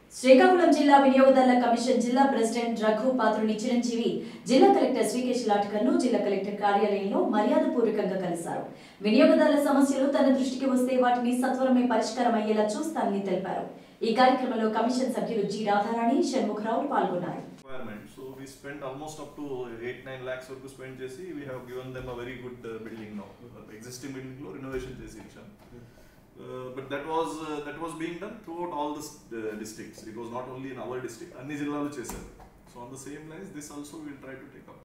Srikakulam Jilla Viniyogadaruల commission జిల్లా president Raghu Patruni Chiranjeevi జిల్లా కలెక్టర్ శ్రీకేష్ లాథకర్ ను జిల్లా కలెక్టర్ కార్యాలయంలో మర్యాదపూర్వకంగా కలిశారు. వినియోగదారుల సమస్యలు తన దృష్టికి వస్తే వాటిని సత్వరమే పరిష్కారం అయ్యేలా చూస్తానని తెలిపారు. ఈ కార్యక్రమంలో కమిషన్ సభ్యులు జి రాధారాణి, షణ్ముఖరావు పాల్గొన్నారు. So we spent almost up to 8-9 lakhs to spend chesi. We have given them a very good building now. Existing building lo renovation chesi icham. But that was being done throughout all the districts. It was not only in our district, anni jillalu chesaru. So on the same lines, this also we will try to take up.